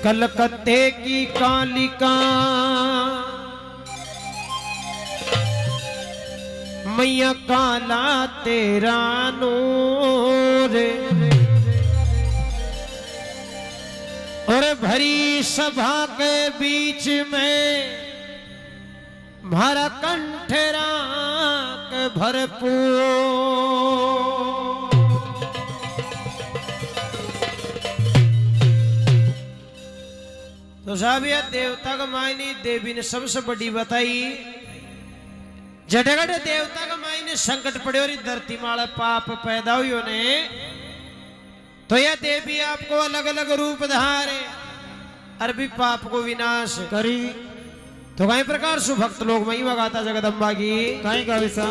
कलकत्ते की कालिका मैया काला तेरा नूर और भरी सभा के बीच में भरा कंठ राग भरपूर। तो साहब यह देवता का मायने देवी ने सबसे बड़ी बताई। जडगढ़ देवता का मायने संकट पड़े और धरती माला पाप पैदा हुई ने तो यह देवी आपको अलग अलग रूप धारे अरबी पाप को विनाश करी। तो कई प्रकार से भक्त लोग महिमा गाता जगदम्बा की कहीं का विषा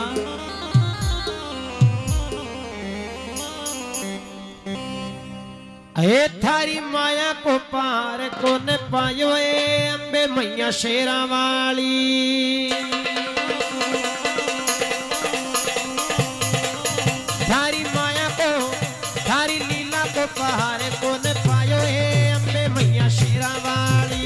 ए थारी माया को पार को न पायो ए अंबे मैया शेरा वाली। थारी माया को थारी लीला को पार को न पायो ए अंबे मैया शेरा वाली।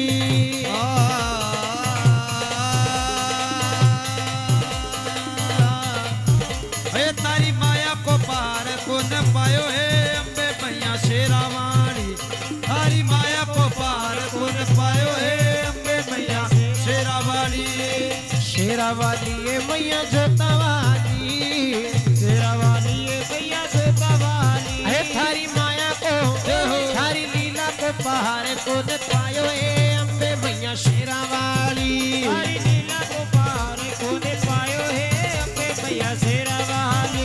ए तारी माया को पार को न पायो है शेरावाली। थारी माया को पार को न पायो है अम्बे मैया शेरावाली। शेरावाली ये मैया जोतावाली शेरावाली ये मैया जोतावाली। अरे थारी माया को थारी लीला को पहाड़ को न पायो ए अम्बे मैया शेरावाली। थारी लीला को पहाड़ को न पायो है अम्बे मैया शेरावाली।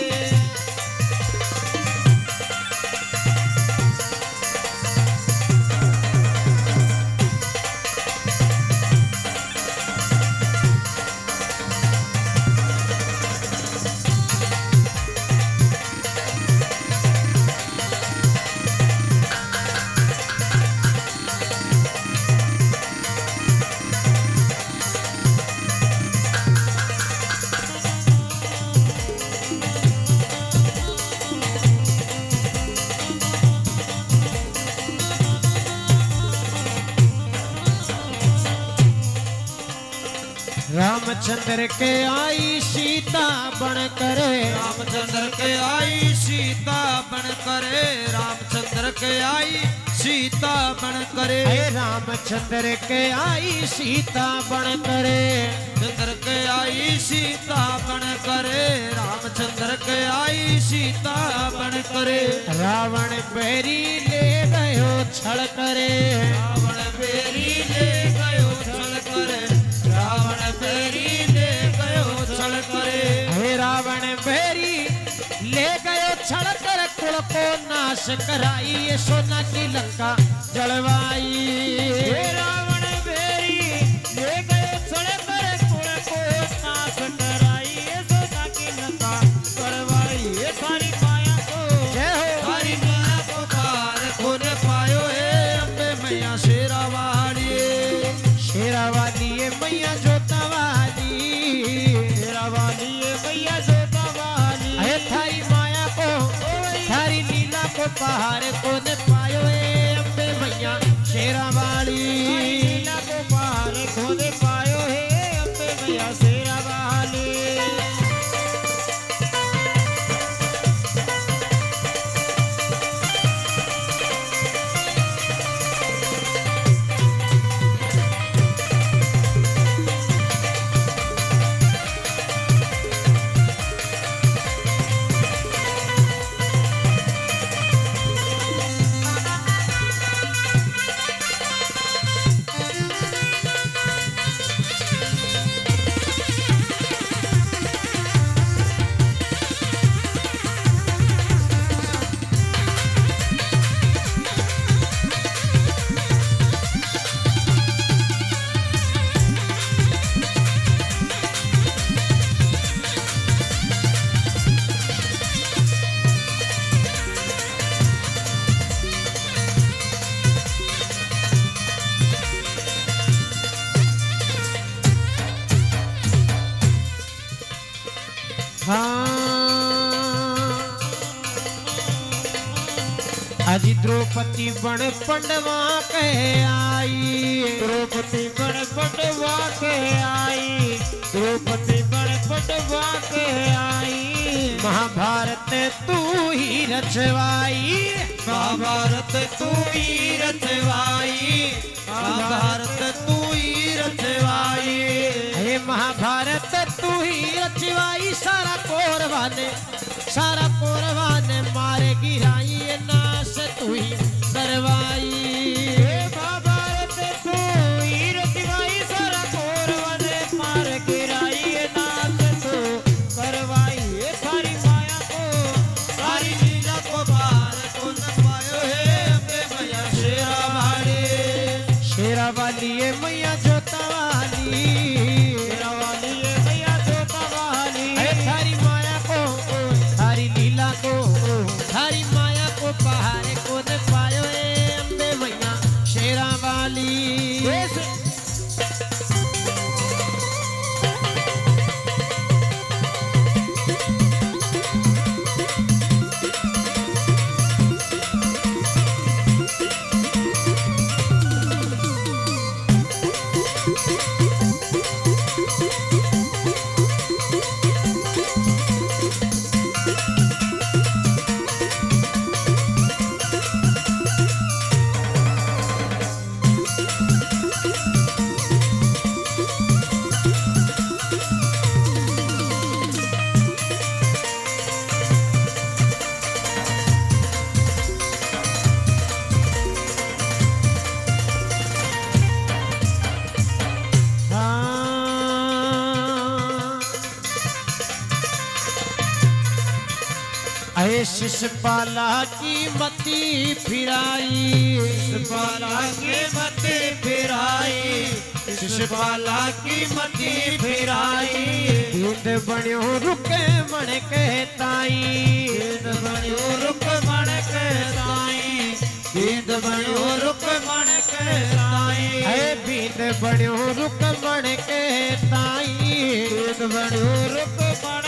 रामचंद्र के आई सीता बन करे रामचंद्र के आई सीता बन करे। रामचंद्र के आई सीता बन करे। रामचंद्र के आई सीता बन करे। चंद्र के आई सीता बन करे। रामचंद्र के आई सीता बन करे। रावण बैरी ले गयो छल करे। रावण बैरी ले गयो छल करे। रावण बैरी ले गयो छल करे। हे रावण बैरी ले गयो छल कर कुल को नाश कराई ये सोना की लंका जलवाई। हे रावण बैरी ले गयो छल कर कुल को नाश कराई ये सोना की लंका जलवाई। ये सारी माया को जय हो सारी माया को पार को न पायो है अम्बे मैया शेरावाली। शेरावाली ये मैया जोतावाली। शेरावाली ये मैया जोतावाली। अरे थारी माया को थारी लीला को पहाड़ को न पायो ए अम्बे मैया शेरावाली। लीला को पहाड़ को न पायो है अम्बे मैया शेरावाली। अजी द्रौपदी बन पंडवा के आई, द्रौपदी बन पंडवा के आई, द्रौपदी बन पंडवा के आई। महाभारत तू ही रचवाई, महाभारत तू ही रचवाई, महाभारत तू ही रचवाई। हे महाभारत तू ही रचवाई, सारा कौरवा ने मारे गिराई, नाश तू ही करवाई। हे महाभारत तू ही रचवाई, सारा कौरवा ने मार गिराई, नाश तू करवाई। सारी माया को सारी लीला को पार को न पायो है अम्बे मैया शेरा वाली। शेरा वाली ये मैया जोता वाली, शेरा वाली ये मैया जोता वाली। थारी माया को थारी लीला को थारी माया को पहाड़ को न पायो ए अम्बे मैया शेरा वाली। शिषपाला की मती फिराई, शिषपाला की मती फिराई, शिषपाला की मती फिराई। दीद बण्यो रुके मन कहताई, दीद बण्यो रुक मन कहताई, दीद बण्यो रुक मन कहताई। है बीद बण्यो रुक मन कहताई, दीद बण्यो रुक मन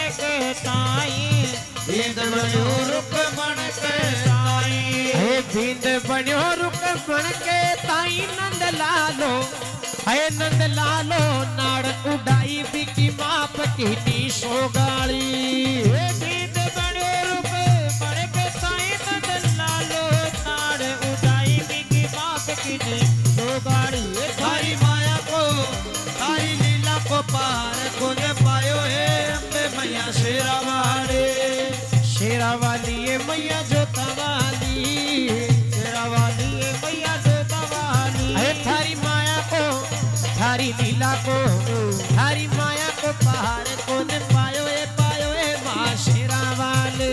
कहताई, दीद बण्यो रुक मन कहताई। हे बीद बण्यो रुक मन कहताई। नंद लालो है नंद लालो नाड़ उड़ाई बिकी माप की नी सोगाली। हे बीद बण्यो रुक मन कहताई, नंद लालो नाड़ उड़ाई बिकी माप की नी सोगाली। थारी माया को थारी लीला को पार को न पायो है अम्बे मैया शेरा वाली। शेरा वाली ये मैया जोता वाली, शेरा वाली ये मैया जोता वाली। है थारी माया को थारी लीला को थारी माया को पहाड़ को न पायो ए माँ शेरा वाले।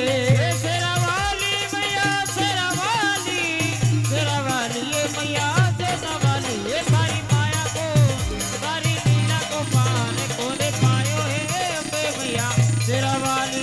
शेरा वाली मैया शेरा वाली, शेरा वाली ये मैया जोता वाली। ये सारी माया को सारी लीला को पहाड़ को न पायो है अम्बे मैया शेरा वाली।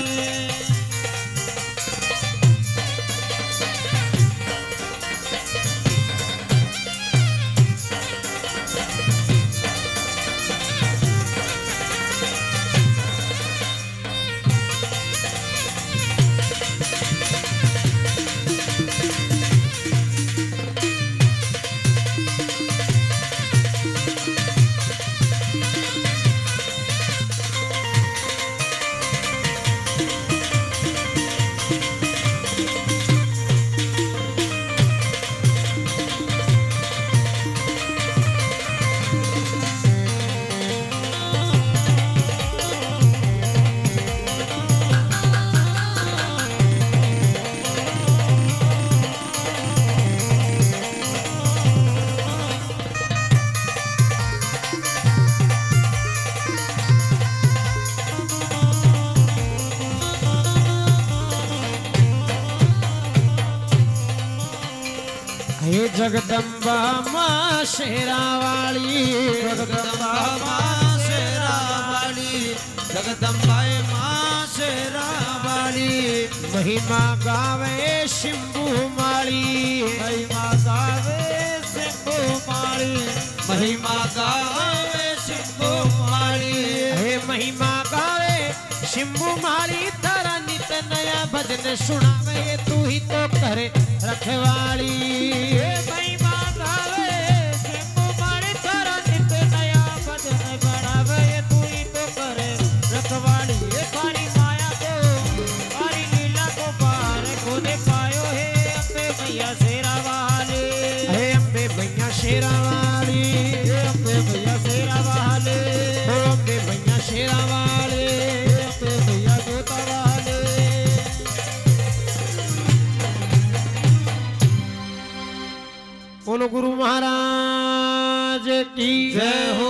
हे जगदम्बा माँ शेरा वाली, जगदम्बा माँ शेरा वाली, जगदम्बा माँ शेरा वाली। महिमा गावे शिंबू माली, महिमा गावे शिंबू माली, महिमा गावे शिंबू माली। हे महिमा गावे शिंबू माली, तारा नित नया भजन सुनावे तू ही तो करे रखवाली महिमा गावे शंभु मारे तारा नित नया भजन बढ़ावे तू ही तो करे रखवाली थारी माया को थारी लीला को पार खुद पायो है अम्बे मैया शेरा वाली हे अम्बे मैया शेरा वाली अम्बे मैया शेरा वाली अम्बे मैया शेरा वाली अम्बे मैया जोता वाली बोलो गुरु महाराज की जय हो।